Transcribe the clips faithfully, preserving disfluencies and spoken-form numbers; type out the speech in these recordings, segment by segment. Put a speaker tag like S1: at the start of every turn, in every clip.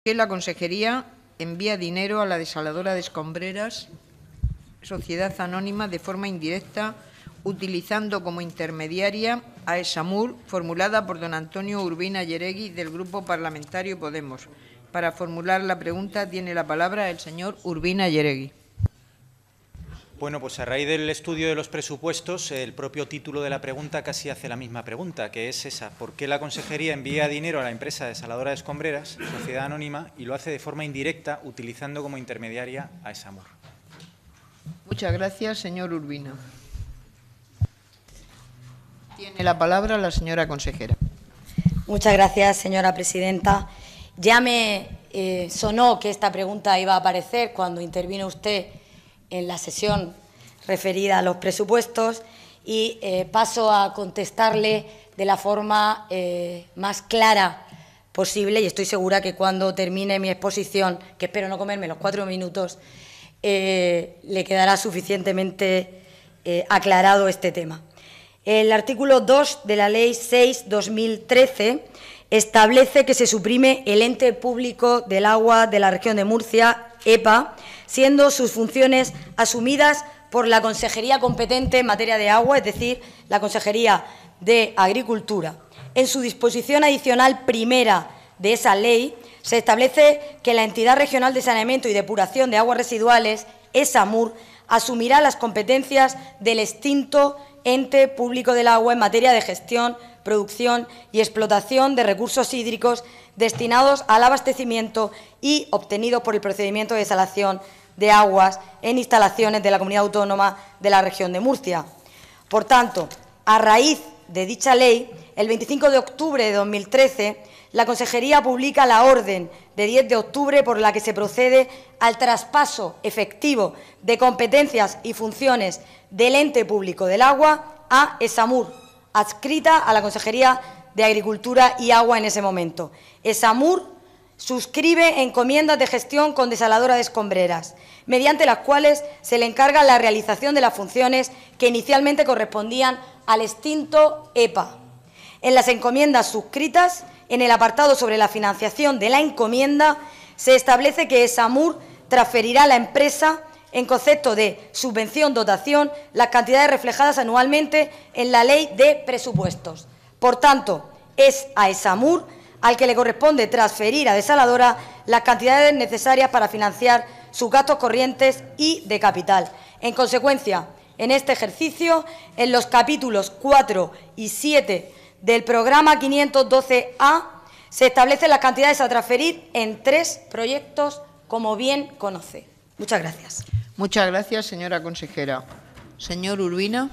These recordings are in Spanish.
S1: que la Consejería envía dinero a la desaladora de Escombreras, sociedad anónima, de forma indirecta, utilizando como intermediaria a Esamur, formulada por don Antonio Urbina Yeregui, del Grupo Parlamentario Podemos. Para formular la pregunta tiene la palabra el señor Urbina Yeregui.
S2: Bueno, pues a raíz del estudio de los presupuestos, el propio título de la pregunta casi hace la misma pregunta, que es esa: ¿por qué la Consejería envía dinero a la empresa desaladora de Escombreras, sociedad anónima, y lo hace de forma indirecta, utilizando como intermediaria a Esamur?
S1: Muchas gracias, señor Urbina. Tiene la palabra la señora consejera.
S3: Muchas gracias, señora presidenta. Ya me eh, sonó que esta pregunta iba a aparecer cuando intervino usted en la sesión referida a los presupuestos y eh, paso a contestarle de la forma eh, más clara posible, y estoy segura que cuando termine mi exposición, que espero no comerme los cuatro minutos, eh, le quedará suficientemente eh, aclarado este tema. El artículo dos de la Ley seis barra dos mil trece establece que se suprime el ente público del agua de la región de Murcia, E P A, siendo sus funciones asumidas por la Consejería competente en materia de agua, es decir, la Consejería de Agricultura. En su disposición adicional primera de esa ley se establece que la Entidad Regional de Saneamiento y Depuración de Aguas Residuales, ESAMUR, asumirá las competencias del extinto ente público del agua en materia de gestión, producción y explotación de recursos hídricos destinados al abastecimiento y obtenidos por el procedimiento de desalación de aguas en instalaciones de la Comunidad Autónoma de la Región de Murcia. Por tanto, a raíz de dicha ley, el veinticinco de octubre de dos mil trece, la Consejería publica la orden de diez de octubre por la que se procede al traspaso efectivo de competencias y funciones del ente público del agua a ESAMUR, adscrita a la Consejería de Agricultura y Agua en ese momento. ESAMUR suscribe encomiendas de gestión con desaladora de Escombreras, mediante las cuales se le encarga la realización de las funciones que inicialmente correspondían al extinto E P A. En las encomiendas suscritas, en el apartado sobre la financiación de la encomienda, se establece que ESAMUR transferirá a la empresa, en concepto de subvención-dotación, las cantidades reflejadas anualmente en la Ley de Presupuestos. Por tanto, es a ESAMUR al que le corresponde transferir a Desaladora las cantidades necesarias para financiar sus gastos corrientes y de capital. En consecuencia, en este ejercicio, en los capítulos cuatro y siete del programa quinientos doce A, se establecen las cantidades a transferir en tres proyectos, como bien conoce. Muchas gracias.
S1: Muchas gracias, señora consejera. Señor Urbina.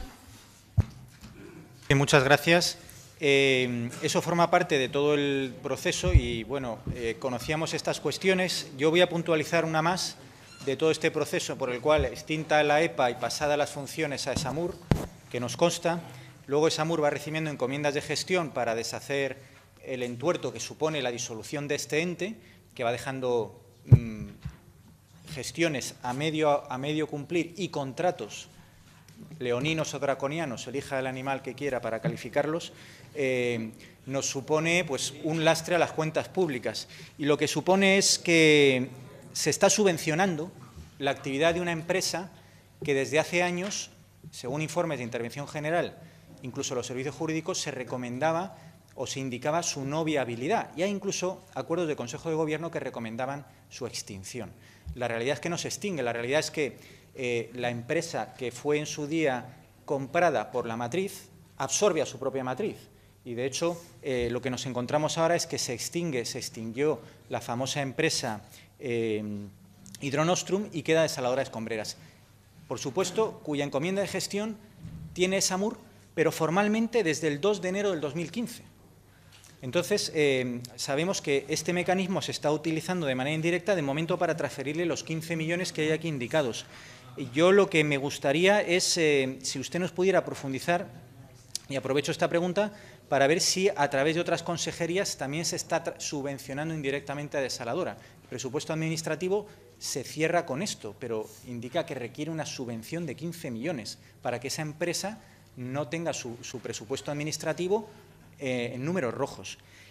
S2: Muchas gracias. Eh, eso forma parte de todo el proceso y, bueno, eh, conocíamos estas cuestiones. Yo voy a puntualizar una más de todo este proceso por el cual, extinta la E P A y pasada las funciones a ESAMUR, que nos consta, luego ESAMUR va recibiendo encomiendas de gestión para deshacer el entuerto que supone la disolución de este ente, que va dejando mmm, gestiones a medio, a medio cumplir y contratos leoninos o draconianos, elija el animal que quiera para calificarlos, eh, nos supone pues un lastre a las cuentas públicas. Y lo que supone es que se está subvencionando la actividad de una empresa que desde hace años, según informes de intervención general, incluso los servicios jurídicos, se recomendaba o se indicaba su no viabilidad. Y hay incluso acuerdos de Consejo de Gobierno que recomendaban su extinción. La realidad es que no se extingue, la realidad es que eh, la empresa que fue en su día comprada por la matriz absorbe a su propia matriz. Y, de hecho, eh, lo que nos encontramos ahora es que se extingue, se extinguió la famosa empresa eh, Hidronostrum y queda Desaladora de Escombreras. Por supuesto, cuya encomienda de gestión tiene ESAMUR, pero formalmente desde el dos de enero del dos mil quince. Entonces, eh, sabemos que este mecanismo se está utilizando de manera indirecta de momento para transferirle los quince millones que hay aquí indicados. Yo lo que me gustaría es, eh, si usted nos pudiera profundizar, y aprovecho esta pregunta, para ver si a través de otras consejerías también se está subvencionando indirectamente a Desaladora. El presupuesto administrativo se cierra con esto, pero indica que requiere una subvención de quince millones para que esa empresa no tenga su, su presupuesto administrativo eh, en números rojos.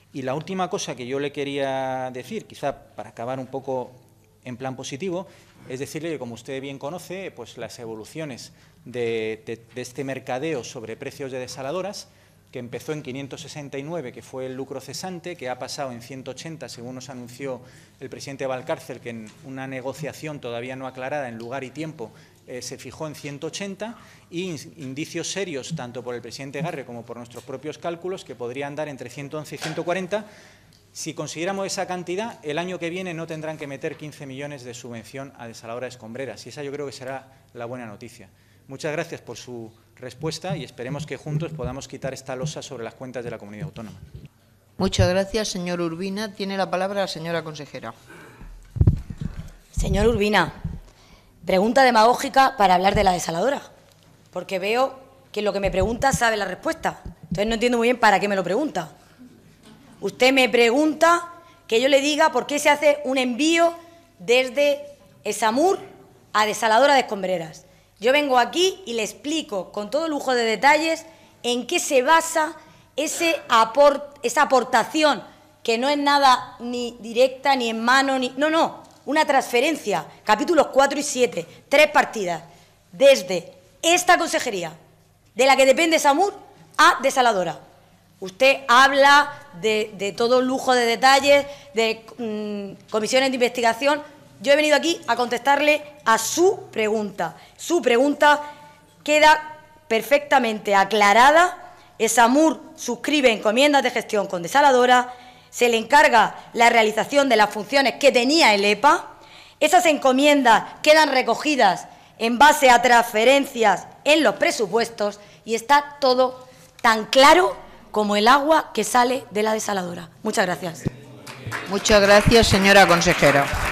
S2: Y la última cosa que yo le quería decir, quizá para acabar un poco en plan positivo, es decirle que, como usted bien conoce, pues las evoluciones de, de, de este mercadeo sobre precios de desaladoras, que empezó en quinientos sesenta y nueve, que fue el lucro cesante, que ha pasado en ciento ochenta, según nos anunció el presidente Valcárcel, que en una negociación todavía no aclarada en lugar y tiempo eh, se fijó en ciento ochenta, y indicios serios, tanto por el presidente Garre como por nuestros propios cálculos, que podrían dar entre ciento once y ciento cuarenta. Si consiguiéramos esa cantidad, el año que viene no tendrán que meter quince millones de subvención a desaladoras escombreras, y esa yo creo que será la buena noticia. Muchas gracias por su respuesta y esperemos que juntos podamos quitar esta losa sobre las cuentas de la comunidad autónoma.
S1: Muchas gracias, señor Urbina. Tiene la palabra la señora consejera.
S3: Señor Urbina, pregunta demagógica para hablar de la desaladora, porque veo que lo que me pregunta sabe la respuesta. Entonces no entiendo muy bien para qué me lo pregunta. Usted me pregunta que yo le diga por qué se hace un envío desde Esamur a Desaladora de Escombreras. Yo vengo aquí y le explico con todo lujo de detalles en qué se basa ese aport, esa aportación, que no es nada ni directa, ni en mano, ni... No, no, una transferencia, capítulos cuatro y siete, tres partidas, desde esta consejería, de la que depende Esamur, a Desaladora. Usted habla de, de todo lujo de detalles, de mmm, comisiones de investigación. Yo he venido aquí a contestarle a su pregunta. Su pregunta queda perfectamente aclarada. Esamur suscribe encomiendas de gestión con Desaladora, se le encarga la realización de las funciones que tenía el E P A. Esas encomiendas quedan recogidas en base a transferencias en los presupuestos y está todo tan claro como el agua que sale de la desaladora. Muchas gracias.
S1: Muchas gracias, señora consejera.